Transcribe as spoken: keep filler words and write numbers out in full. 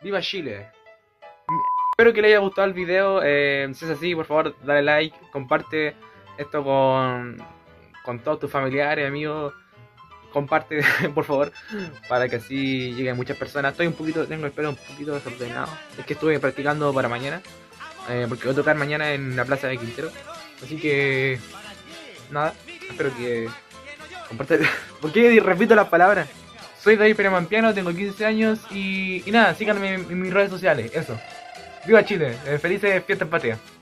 ¡Viva Chile! Espero que les haya gustado el video. Eh, si es así, por favor, dale like, comparte esto con, con todos tus familiares, amigos. Comparte, por favor, para que así lleguen muchas personas. Estoy un poquito, tengo el pelo un poquito desordenado. Es que estuve practicando para mañana, eh, porque voy a tocar mañana en la plaza de Quintero. Así que, nada, espero que compartan. ¿Por qué repito las palabras? Soy David Peremampiano, tengo quince años y, y nada, síganme en, en mis redes sociales, eso. ¡Viva Chile! Eh, ¡Felices fiestas patrias!